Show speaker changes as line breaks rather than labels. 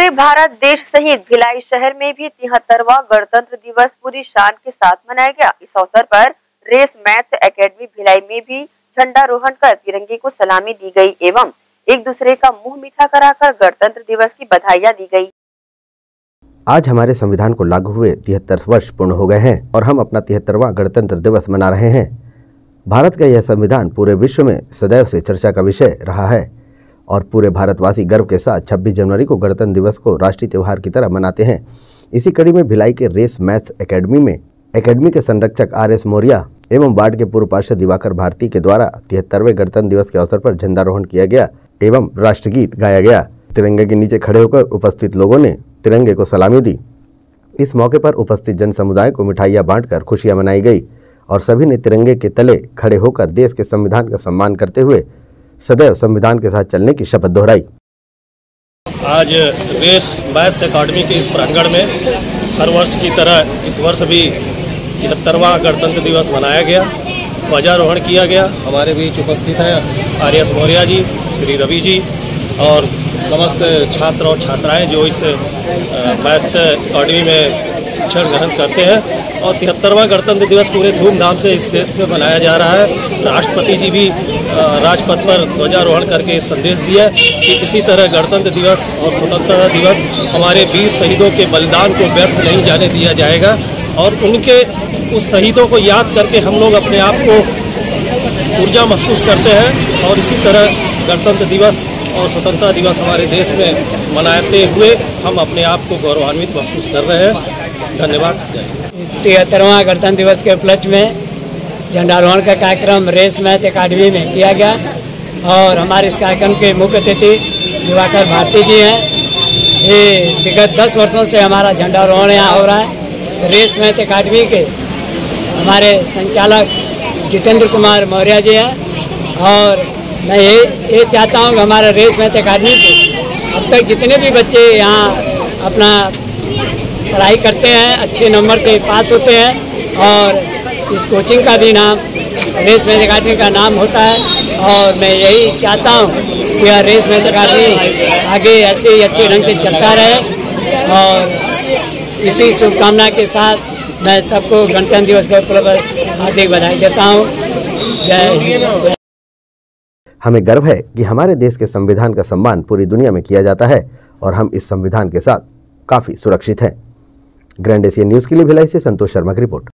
पूरे भारत देश सहित भिलाई शहर में भी 73वां गणतंत्र दिवस पूरी शान के साथ मनाया गया। इस अवसर पर रेस मैथ्स एकेडमी भिलाई में भी झंडारोहण कर तिरंगे को सलामी दी गई एवं एक दूसरे का मुंह मीठा कराकर गणतंत्र दिवस की बधाइयां दी गई।
आज हमारे संविधान को लागू हुए 73 वर्ष पूर्ण हो गए हैं और हम अपना 73वां गणतंत्र दिवस मना रहे हैं। भारत का यह संविधान पूरे विश्व में सदैव से चर्चा का विषय रहा है और पूरे भारतवासी गर्व के साथ 26 जनवरी को गणतंत्र दिवस को राष्ट्रीय त्योहार की तरह मनाते हैं। इसी कड़ी में भिलाई के रेस मैथ्स एकेडमी में एकेडमी के संरक्षक RS मौर्य एवं वार्ड के पूर्व पार्षद दिवाकर भारती के द्वारा 73वें गणतंत्र दिवस के अवसर पर झंडारोहण किया गया एवं राष्ट्रगीत गाया गया। तिरंगे के नीचे खड़े होकर उपस्थित लोगों ने तिरंगे को सलामी दी। इस मौके पर उपस्थित जन समुदाय को मिठाइयां बांटकर खुशियां मनाई गई और सभी ने तिरंगे के तले खड़े होकर देश के संविधान का सम्मान करते हुए सदैव संविधान के साथ चलने की शपथ दोहराई।
आज रेस मैथ्स एकेडमी के इस प्रांगण में हर वर्ष की तरह इस वर्ष भी 73वां गणतंत्र दिवस मनाया गया, ध्वजारोहण किया गया। हमारे बीच उपस्थित हैं RS मौर्य जी, श्री रवि जी और समस्त छात्र और छात्राएं जो इस मैथ्स एकेडमी में शिक्षण ग्रहण करते हैं। और 73वां गणतंत्र दिवस पूरे धूमधाम से इस देश में मनाया जा रहा है। राष्ट्रपति जी भी राजपथ पर ध्वजारोहण करके संदेश दिया कि किसी तरह गणतंत्र दिवस और स्वतंत्रता दिवस हमारे वीर शहीदों के बलिदान को व्यर्थ नहीं जाने दिया जाएगा और उनके उस शहीदों को याद करके हम लोग अपने आप को ऊर्जा महसूस करते हैं और इसी तरह गणतंत्र दिवस और स्वतंत्रता दिवस हमारे देश में मनाते हुए हम अपने आप को गौरवान्वित महसूस कर रहे हैं। धन्यवाद।
73वां गणतंत्र दिवस के उपलक्ष्य में झंडारोहण का कार्यक्रम रेस मैथ एकेडमी में किया गया और हमारे इस कार्यक्रम के मुख्य अतिथि दिवाकर भारती जी हैं। ये विगत 10 वर्षों से हमारा झंडारोहण यहाँ हो रहा है। रेस मैथ एकेडमी के हमारे संचालक जितेंद्र कुमार मौर्य जी हैं और मैं ये चाहता हूँ कि हमारा रेस मैथ एकेडमी से अब तक जितने भी बच्चे यहाँ अपना पढ़ाई करते हैं अच्छे नंबर से पास होते हैं और इस कोचिंग का भी नाम रेस मैथ एकेडमी का नाम होता है और मैं यही चाहता हूँ कि यह रेस मैथ एकेडमी आगे ऐसे ही अच्छे ढंग से चलता रहे और इसी शुभकामना के साथ मैं सबको गणतंत्र दिवस के उपलक्ष्य पर हार्दिक बधाई देता हूँ। जय हिंद।
हमें गर्व है कि हमारे देश के संविधान का सम्मान पूरी दुनिया में किया जाता है और हम इस संविधान के साथ काफी सुरक्षित हैं। ग्रैंड एशिया न्यूज के लिए भिलाई से संतोष शर्मा की रिपोर्ट।